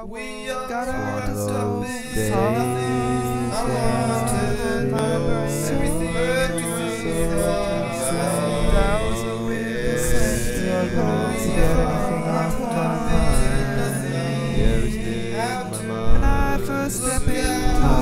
Got One to of stop those this days hard. when My brain everything doubts are really sent. you're gonna get anything off my mind. Here is my When I mind. first step into